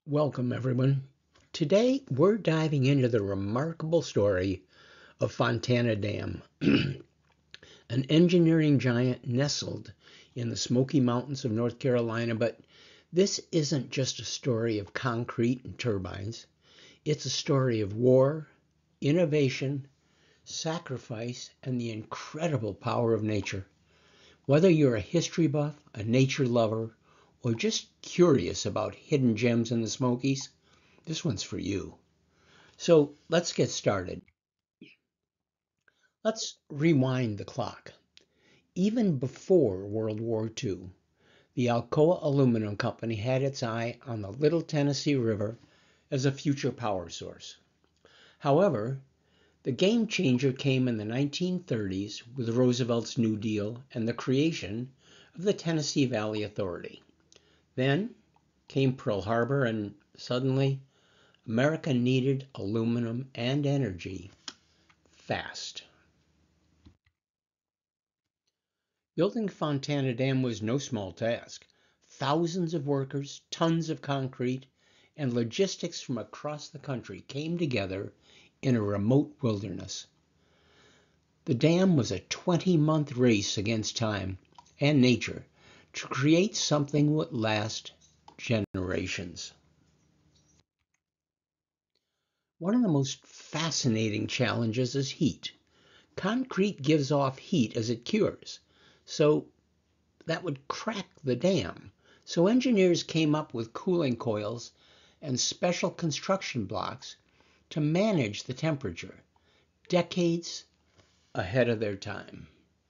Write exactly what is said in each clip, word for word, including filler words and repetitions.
Welcome, everyone. Today, we're diving into the remarkable story of Fontana Dam, an engineering giant nestled in the Smoky Mountains of North Carolina. But this isn't just a story of concrete and turbines. It's a story of war, innovation, sacrifice, and the incredible power of nature. Whether you're a history buff, a nature lover, or just curious about hidden gems in the Smokies, this one's for you. So let's get started. Let's rewind the clock. Even before World War Two, the Alcoa Aluminum Company had its eye on the Little Tennessee River as a future power source. However, the game changer came in the nineteen thirties with Roosevelt's New Deal and the creation of the Tennessee Valley Authority. Then came Pearl Harbor, and suddenly America needed aluminum and energy fast. Building Fontana Dam was no small task. Thousands of workers, tons of concrete, and logistics from across the country came together in a remote wilderness. The dam was a twenty-month race against time and nature to create something that would last generations. One of the most fascinating challenges is heat. Concrete gives off heat as it cures, so that would crack the dam. So engineers came up with cooling coils and special construction blocks to manage the temperature, decades ahead of their time.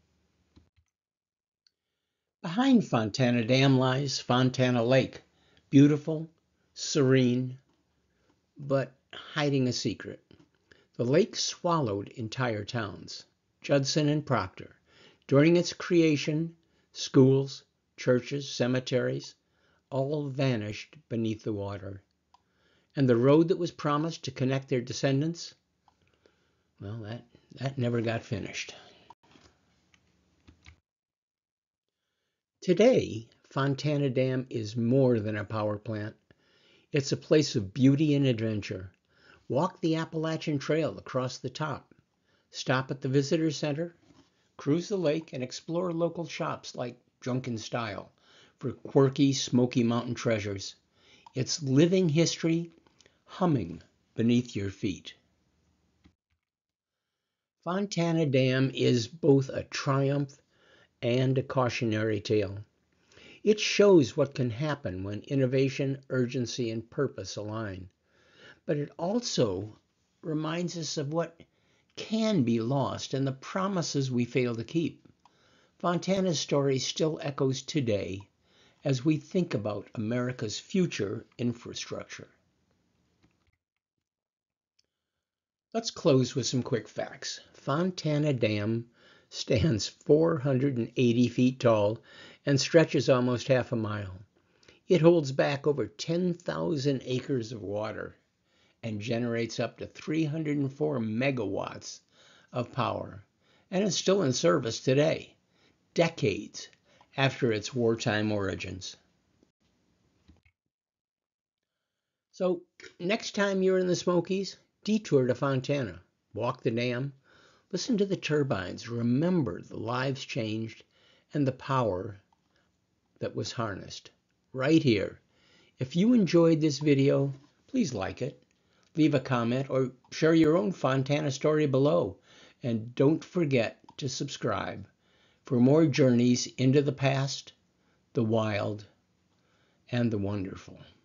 Behind Fontana Dam lies Fontana Lake, beautiful, serene, but hiding a secret. The lake swallowed entire towns, Judson and Proctor. During its creation, schools, churches, cemeteries, all vanished beneath the water. And the road that was promised to connect their descendants, well, that, that never got finished. Today, Fontana Dam is more than a power plant. It's a place of beauty and adventure. Walk the Appalachian Trail across the top. Stop at the visitor center, cruise the lake, and explore local shops like Drunken Style for quirky Smoky Mountain treasures. It's living history humming beneath your feet. Fontana Dam is both a triumph and a cautionary tale. It shows what can happen when innovation, urgency, and purpose align. But it also reminds us of what can be lost and the promises we fail to keep. Fontana's story still echoes today as we think about America's future infrastructure. Let's close with some quick facts. Fontana Dam stands four hundred eighty feet tall and stretches almost half a mile. It holds back over ten thousand acres of water and generates up to three hundred four megawatts of power, and is still in service today, decades after its wartime origins. So next time you're in the Smokies, detour to Fontana, walk the dam, listen to the turbines, remember the lives changed and the power that was harnessed right here. If you enjoyed this video, please like it, leave a comment, or share your own Fontana story below. And don't forget to subscribe for more journeys into the past, the wild, and the wonderful.